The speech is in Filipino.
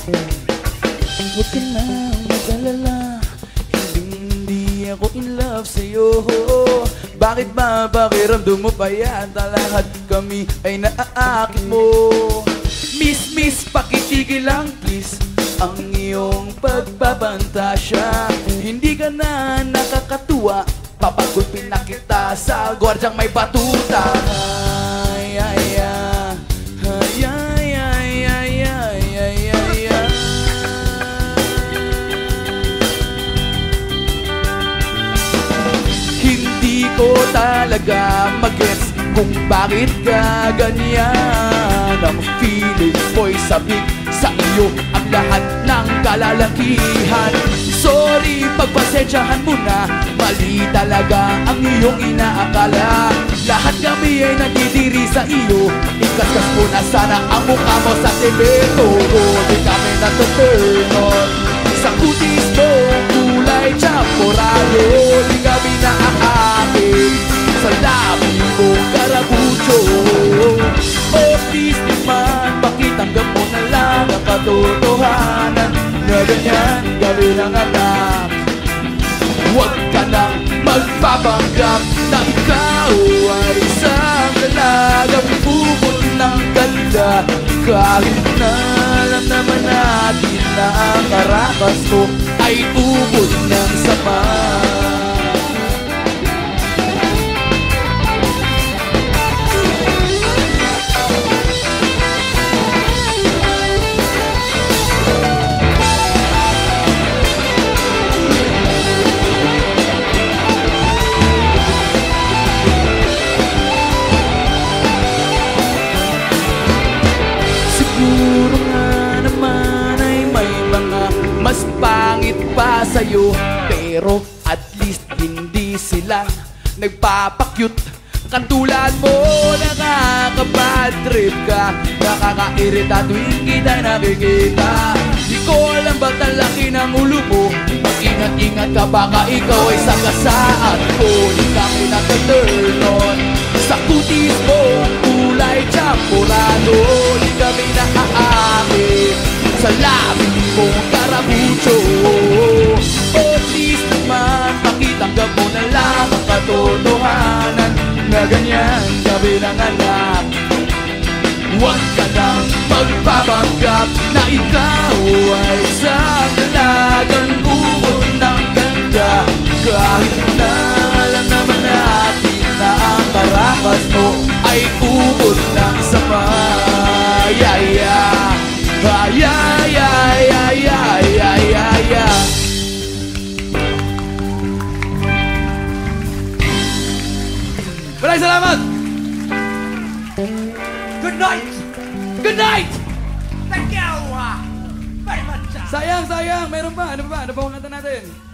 Huwag ka nang mag-alala, hindi ako in love sa'yo. Bakit ba pakiramdam mo pa yata lahat kami ay naaakit mo? Miss, pakitigil lang please ang iyong pagbabantasya. Hindi ka na nakakatuwa, papagulpin na kita sa gwardyang may batuta. Ay, ay, ay, ay, ay, ay, ay, ay, ay, ay, ay. Hindi ko talaga mag-gets kung bakit ka ganyan. Ang feeling mo'y sabik sa iyo ang lahat ng kalalakihan. Sorry, pagpasensyahan mo na, mali talaga ang iyong inaakala. Lahat kami ay nandidiri sa iyo, ikaskas mo na sana ang mukha mo sa semento. Di kami nata-turn on sa kutis mo, kulay champorado. Di kami naaakit sa labi mong karabucho. Oh please naman, pakitanggap mo na lang ang katotohanan na ganyan gawin ang anak. Huwag ka nang magpapanggap na ikaw ay isang dalagang bubot ng ganda. Kahit na alam naman natin na ang karakas mo ay ubod ng sama. Siguro nga naman ay may mga mas pangit pa sa'yo, pero at least hindi sila nagpapakyut. Katulad mo, nakaka-bad trip ka, nakaka-irita tuwing kita nakikita. Di ko alam ba't ang laki ng ulo mo, mag-ingat-ingat ka baka ikaw ay sagasaan ko. Di kami nata-turn on sa kutis mo, kulay champorado. Di kami naaakit sa labi mong karabucho. Oh please naman, pakitanggap mo na lang ang katotohanan na ganyan gabi ng anak. Huwag ka nang magpapanggap na ikaw ay isang dalagang bubot ng ganda. Kahit na alam naman natin na ang karakas mo ay ubod ng sama. Yeah, yeah. Ah, yeah, yeah, yeah, yeah, yeah, yeah, yeah. Maraming salamat! Good night! Good night! Thank you! Very much! Sayang! Meron pa! Ano pa ang kanta natin?